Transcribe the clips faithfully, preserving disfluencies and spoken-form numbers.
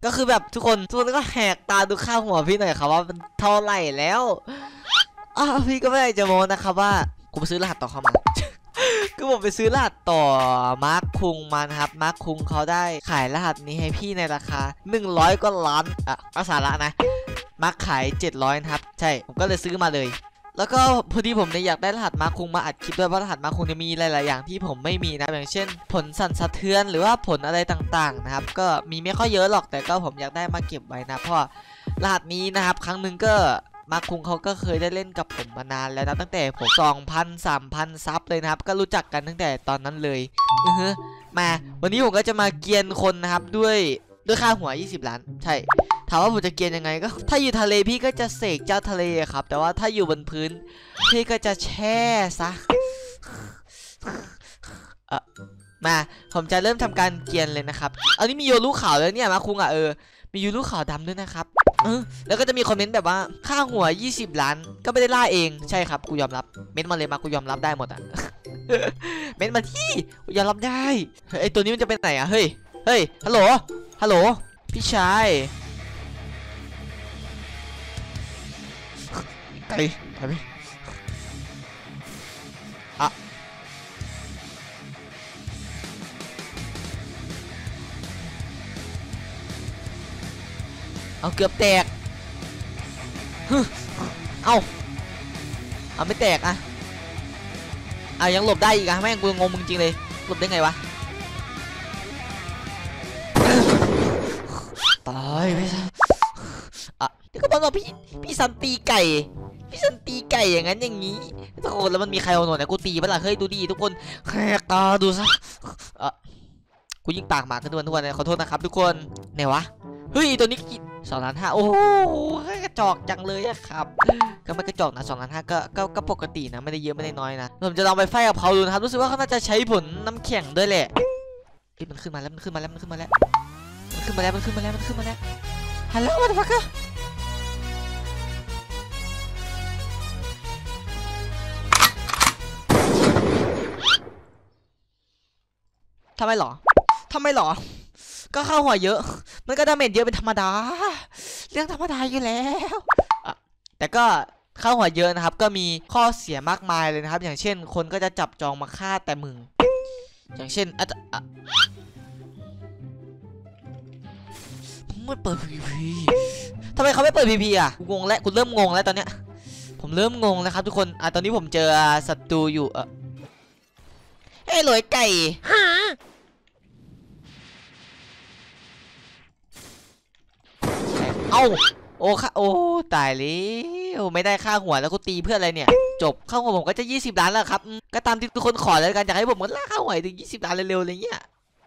ก็คือแบบทุกคนทุกคนก็แหกตาดูค่าหัวพี่หน่อยครับว่ามันเท่าไหร่แล้วอ้าวพี่ก็ไม่ได้จะโม้นะครับว่ากูไปซื้อรหัสต่อเข้ามา ก็ผมไปซื้อรหัสต่อมาร์คคุงมานะครับมาร์คคุงเขาได้ขายรหัสนี้ให้พี่ในราคาหนึ่งร้อยกว่าล้านอ่ะก็สาระนะมาร์คขายเจ็ดร้อยนะครับใช่ผมก็เลยซื้อมาเลยแล้วก็พอดีผมเนี่ยอยากได้รหัสมาร์คคุงมาอัดคลิปด้วยเพราะรหัสมาร์คคุงจะมีหลายๆอย่างที่ผมไม่มีนะอย่างเช่นผลสั่นสะเทือนหรือว่าผลอะไรต่างๆนะครับก็มีไม่ค่อยเยอะหรอกแต่ก็ผมอยากได้มาเก็บไว้นะเพราะรหัสนี้นะครับครั้งหนึ่งก็มาร์คคุงเขาก็เคยได้เล่นกับผมมานานแล้วนะตั้งแต่ผม สองพัน สามพัน ซับเลยนะครับก็รู้จักกันตั้งแต่ตอนนั้นเลยอือฮึมาวันนี้ผมก็จะมาเกียนคนนะครับด้วยด้วยค่าหัวยี่สิบล้านใช่ถามว่าผมจะเกียนยังไงก็ถ้าอยู่ทะเลพี่ก็จะเสกเจ้าทะเลครับแต่ว่าถ้าอยู่บนพื้นพี่ก็จะแช่ซะเออมาผมจะเริ่มทำการเกียนเลยนะครับอันนี้มีโยรุขาวแล้วเนี่ยมาคุงอ่ะเออมีโยรุขาวดำด้วยนะครับเออแล้วก็จะมีคอมเมนต์แบบว่าค่าหัวยี่สิบล้านก็ไม่ได้ล่าเองใช่ครับกูยอมรับเม้นมาเลยมากูยอมรับได้หมดอ่ะ เม้นมาที่กูยอมรับได้ไอตัวนี้มันจะเป็นไหนอ่ะเฮ้ยเฮ้ยฮัลโหลฮัลโหลพี่ชายไก่ไปไหมอะเอาเกือบแตกเอาเอาไม่แตกอะเอายังหลบได้อีกอะแม่งกูงงมึงจริงเลยหลบได้ไงวะตายไปซะอ่ะเดี๋ยวก็บอกว่าพี่พี่ซันตีไก่พี่ซันตีไก่อย่างนั้นอย่างนี้ทุกคนแล้วมันมีใครเอาหนวดเนี่ยกูตีไปละเฮ้ยดูดีทุกคนแหกตาดูซะอ่ะกูยิงปากหมากันทุกวันทุกวันขอโทษนะครับทุกคนไหนวะเฮ้ยตัวนี้กินสองล้านห้าโอ้โหกระจอกจังเลยอะครับก็ไม่กระจอกนะสองล้านห้าก็ก็ก็ปกตินะไม่ได้เยอะไม่ได้น้อยนะผมจะลองไปไฟกับเขาดูนะครับรู้สึกว่าเขาน่าจะใช้ผลน้ำแข็งด้วยแหละเฮ้ยมันขึ้นมาแล้วมันขึ้นมาแล้วมันขึ้นมาแล้วมันขึ้นมาแล้วมันขึ้นมาแล้วมันขึ้นมาแล้วฮัลโหลมาดฟักเกอร์ทำไมหรอทำไมหรอก็เข้าหัวเยอะมันก็ดาเมจเยอะเป็นธรรมดาเรื่องธรรมดาอยู่แล้วแต่ก็เข้าหัวเยอะนะครับก็มีข้อเสียมากมายเลยนะครับอย่างเช่นคนก็จะจับจองมาฆ่าแต่มึงอย่างเช่นอ่ะไม่เปิด พี พี ทำไมเขาไม่เปิด พี พี อ่ะกูงงแล้วกูเริ่มงงแล้วตอนเนี้ยผมเริ่มงงแล้วครับทุกคนอ่ะตอนนี้ผมเจอศัตรูอยู่เออเฮ้ยหลอยไก่เอ้าโอ้ค่ะโอ้ตายแล้วไม่ได้ค่าหัวแล้วกูตีเพื่ออะไรเนี่ยจบค่าหัวผมก็จะยี่สิบล้านแล้วครับก็ตามที่ทุกคนขอแล้วกันอยากให้ผมมันล่าค่าหัวถึงยี่สิบล้านเร็วๆอะไรเงี้ย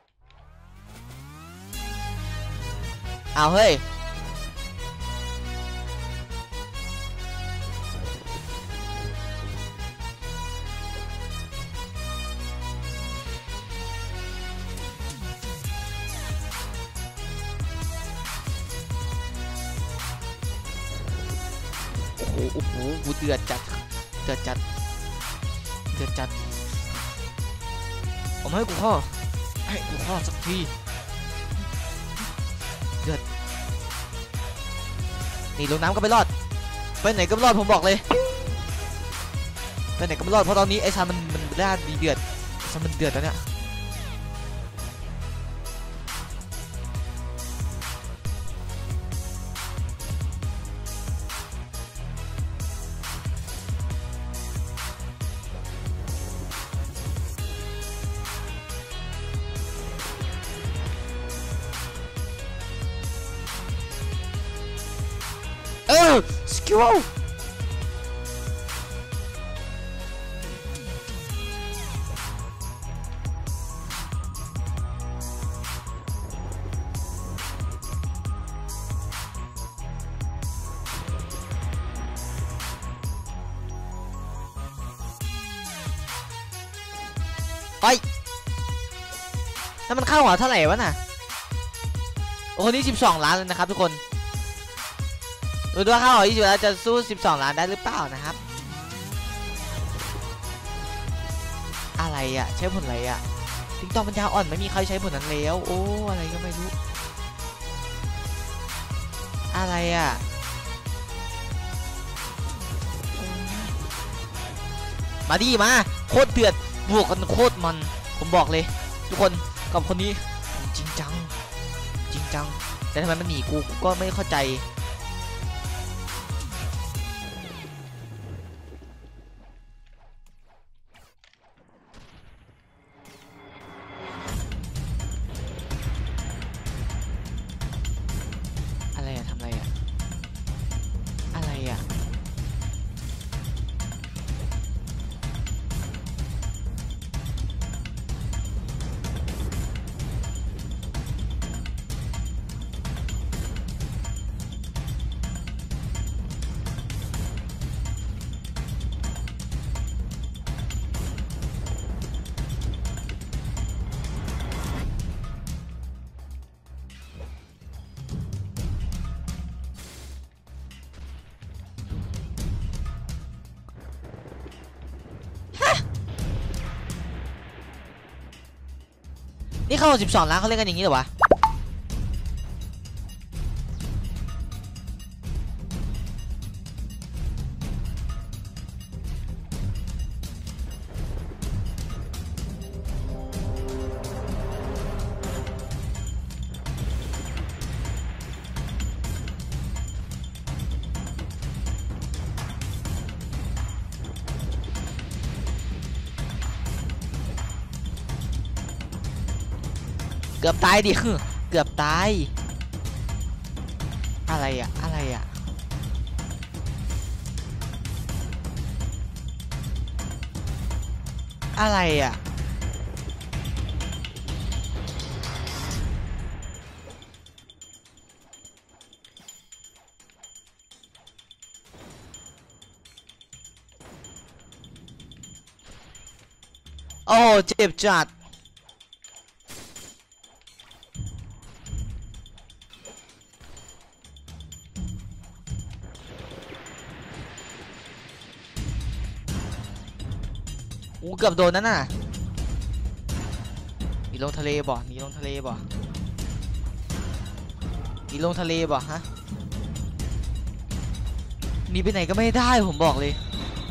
เอาเฮ้ยโอ้โหกูเดือดจัดเดือดจัดเดือดจัดผมให้กูข้อให้กูข้อสักทีเดือดนี่ลงน้ำก็ไม่รอดไปไหนก็ไม่รอดผมบอกเลยไปไหนก็ไม่รอดเพราะตอนนี้ไอ้ซันมันมันได้ดีเดือดไอ้ซันมันเดือดแล้วเนี่ยเออสกิลไปแล้วมันเข้าหัวเท่าไหร่วะน่ะโอ้โหนี่สิบสองล้านเลยนะครับทุกคนดูด้วยค่าหัวยี่สิบล้านจะสู้สิบสองล้านได้หรือเปล่านะครับอะไรอ่ะใช้ผลอะไรอ่ะติ๊กต็อกปัญญาอ่อนไม่มีใครใช้ผลนั้นแล้วโอ้อะไรก็ไม่รู้อะไรอ่ะมาดิมาโคตรเดือดบวกกันโคตรมันผมบอกเลยทุกคนกับคนนี้จริงจังจริงจังแต่ทำไมมันหนีกูกูก็ไม่เข้าใจอะไรอะทำอะไรอะอะไรอะนี่เข้าสิบสองล้านเขาเล่นกันอย่างนี้เหรอวะเกือบตายดิเกือบตายอะไรอะอะไรอะอะไรอะโอ้เจ็บจัดอู้เกือบโดนนั่นน่ะหนีลงทะเลบ่หนีลงทะเลบ่หนีลงทะเลบ่ฮะหนีไปไหนก็ไม่ได้ผมบอกเลย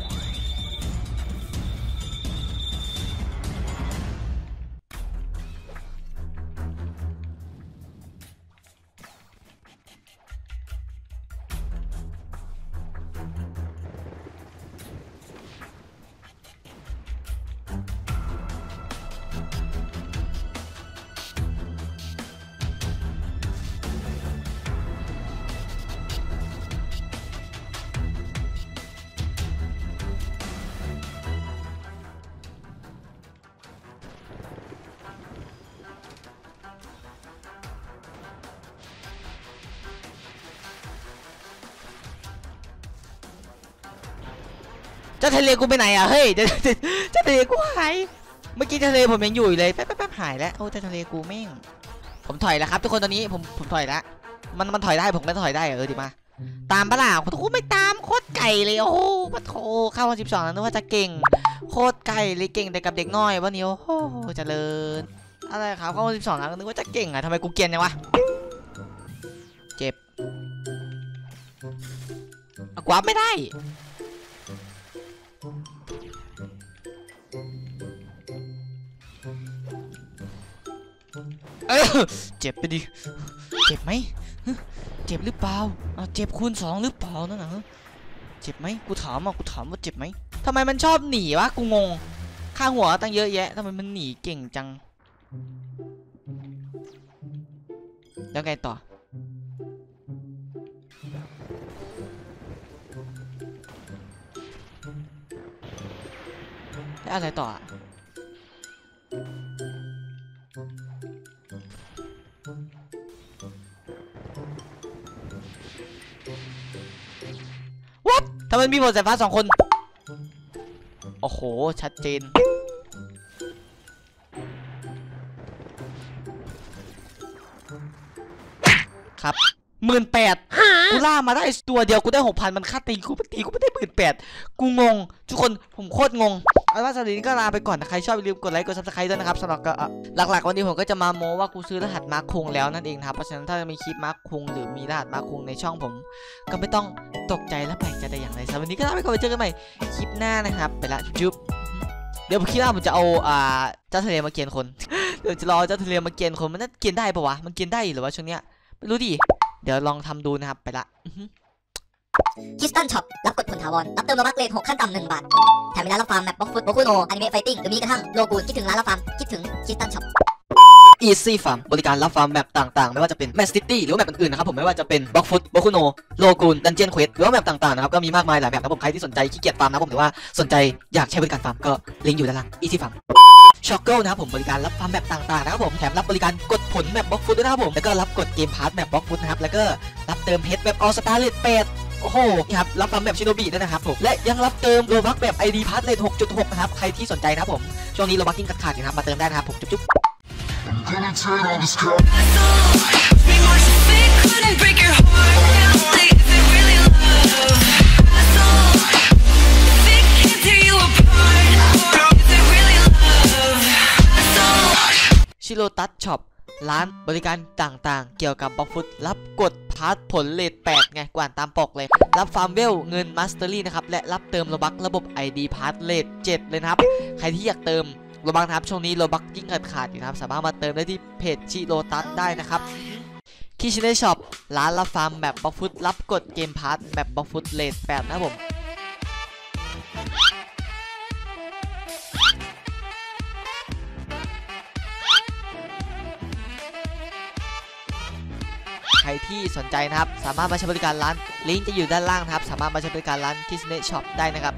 เจ้าทะเลกูไปไหนอ่ะเฮ้ยเจ้าเจ้าทะเลกูหายเมื่อกี้ทะเลผมยังอยู่เลยแป๊บแป๊บหายแล้วโอ้เจ้าทะเลกูแม่งผมถอยแล้วครับทุกคนตอนนี้ผมผมถอยแล้วมันมันถอยได้ผมก็ถอยได้เออดีมาตามปะล่ะโอ้ไม่ตามโคตรไก่เลยโอ้ปะโถเข้ามาสิบสองแล้วนึกว่าจะเก่งโคตรไก่เลยเก่งแต่กับเด็กน้อยวันนี้โอ้โหเจริญอะไรครับเข้ามาสิบสองแล้วนึกว่าจะเก่งอ่ะทำไมกูเกรียนจังวะเจ็บกวาดไม่ได้เออเจ็บไปดิเจ็บไหมเจ็บหรือเปล่าเจ็บคูณสองหรือเปล่านั่นนะเจ็บไหมกูถามอ่ะกูถามว่าเจ็บไหมทำไมมันชอบหนีวะกูงงข้างหัวตั้งเยอะแยะทำไมมันหนีเก่งจังแล้วไงต่อแล้วอะไรต่อวัดทำไมมีบทสายฟ้าสองคนโอ้โหชัดเจนครับหมื่นแปดกูล่ามาได้ตัวเดียวกูได้หกพันมันค่าตีกูตีกูไม่ได้หมื่นแปดกูงงทุกคนผมโคตรงงเอาว่าสำหรับนี้ก็ลาไปก่อนนะใครชอบอย่าลืมกดไลค์กดซับสไครต์ด้วยนะครับสำหรับก็หลักๆวันนี้ผมก็จะมาโม้ว่ากูซื้อรหัสมาร์คคงแล้วนั่นเองครับเพราะฉะนั้นถ้ามีคลิปมาร์คคงหรือมีรหัสมาร์คคงในช่องผมก็ไม่ต้องตกใจและแปลกใจแต่อย่างไรสำหรับวันนี้ก็ลาไปก่อนไปเจอกันใหม่คลิปหน้านะครับไปละจุ๊บเดี๋ยวคิดว่าผมจะเอาอ่าเจ้าทะเลมาเกณฑ์คน เดี๋ยวจะรอเจ้าทะเลมาเกณฑ์คนมันน่าเกณฑ์ได้ปะวะมันเกณฑ์ได้หรือว่าช่วงเนี้ยไม่รู้ดิเดี๋ยวลองทำดูนะครับไปละคริสตันช็อปรับกดผลถาวรรับเติมโลบัคเลทหกขั้นต่ำหนึ่งบาทแถมมีร้านรับฟาร์มแมปบล็อกฟุตโบคุโนอนิเมะไฟติ้งหรือมีกระทั่งโลกูนคิดถึงร้านรับฟาร์มคิดถึงคริสตันช็อป Easy Farm บริการรับฟาร์มแมปต่างๆไม่ว่าจะเป็นแมสซิตี้หรือว่าแมปอื่นๆนะครับผมไม่ว่าจะเป็นบล็อกฟุตโบคุโนโลกูนดันเจียนเควสหรือว่าแมปต่างๆนะครับก็มีมากมายหลายแบบนะผมใครที่สนใจขี้เกียจฟาร์มนะผมหรือว่าสนใจอยากใช้บริการฟาร์มก็ลิงก์อยู่ด้านล่าง Easy Farmช็อกเกิลนะครับผมบริการรับฟาร์มแบบต่างๆนะครับผมแถมรับบริการกดผลแบบบล็อกฟุตด้วยนะครับผมแล้วก็รับกดเกมพาร์ทแบบบล็อกฟุตนะครับแล้วก็รับเติมเพชรแบบออสตาร์เลดแปดโอ้โหนี่ครับรับฟาร์มแบบชิโนบิด้วยนะครับผมและยังรับเติมโลบัคแบบ ไอ ดี พาร์ทเลท หกจุดหก นะครับใครที่สนใจนะครับผมช่วงนี้โลบัคยิ่งขาดๆอยู่นะครับมาเติมได้นะครับผมจุ๊บชิโรตัสช็อปร้านบริการต่างๆเกี่ยวกับบล็อกฟุตรับกดพาร์ทผลเลทแปดไงกว่านตามปกเลยรับฟาร์มเวลเงินมาสเตอรี่นะครับและรับเติมโลบัคระบบ ไอ ดี พาร์ทเลทเจ็ดเลยนะครับใครที่อยากเติมโลบัคนะครับช่วงนี้โลบัคยิ่งขาดขาดอยู่นะครับสามารถมาเติมได้ที่เพจชิโรตัสได้นะครับคิชิเน่ช็อปร้านรับฟาร์มแบบบล็อกฟุตรับกดเกมพาร์ทแบบบล็อกฟุตเลทแปดนะครับผมใครที่สนใจนะครับสามารถมาใช้บริการร้านลิงก์จะอยู่ด้านล่างนะครับสามารถมาใช้บริการร้านคิสเนช็อปได้นะครับ